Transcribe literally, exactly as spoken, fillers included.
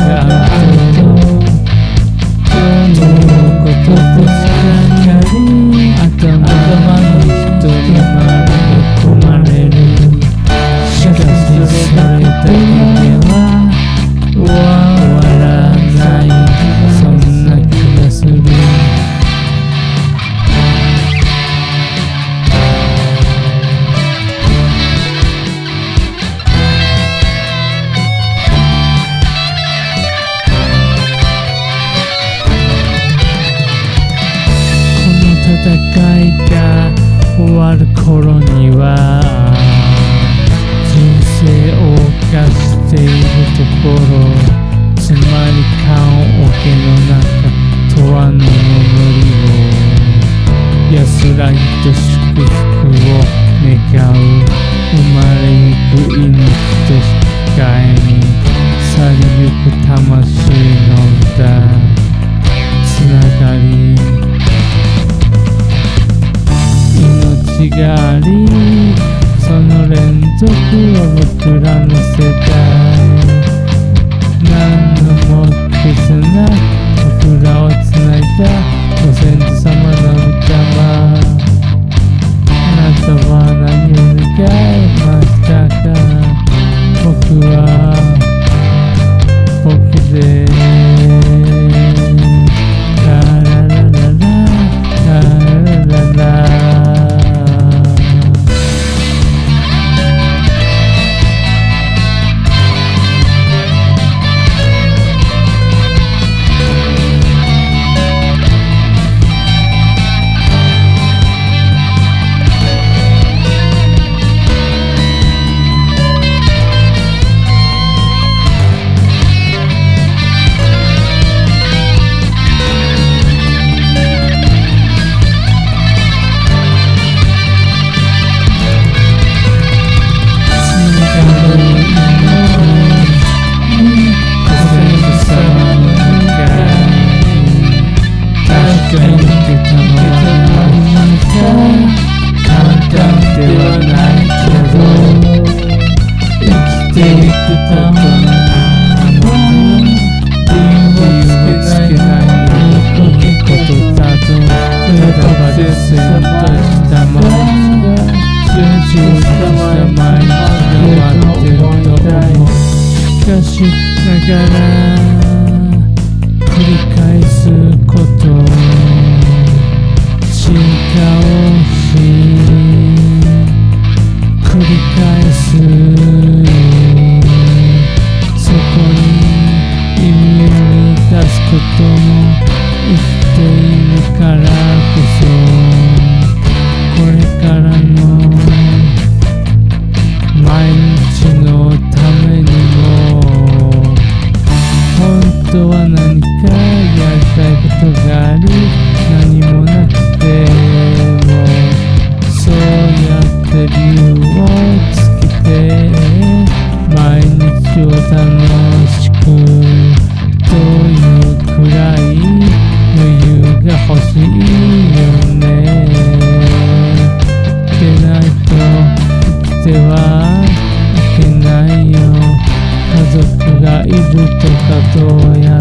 があると今日のこととしかり頭に人が込まれる。しかしそれだけでは終わらない、そんな気がする。戦いが終わる頃には人生を謳歌しているところ、つまり棺桶の中とはの眠りを安らぎと祝福を願う。生まれゆく命と引き換えに去りゆく魂の歌、つながり命があり、その連続を僕らの世代、何のも絆、僕らをつないだご先祖様の歌は、あなたは何を願いましたか。僕は僕でラララララララララ。しかしながら繰り返すこと進化をし繰り返す、そこに意味を見出すことも生きているからこそ、これからの毎日のためにも本当は何かやりたいことがあり、何もなくてもそうやって理由をつけて毎日を楽しくというくらい余裕が欲しいよね。でないと生きてはいけないよ。家族がいるとかどうや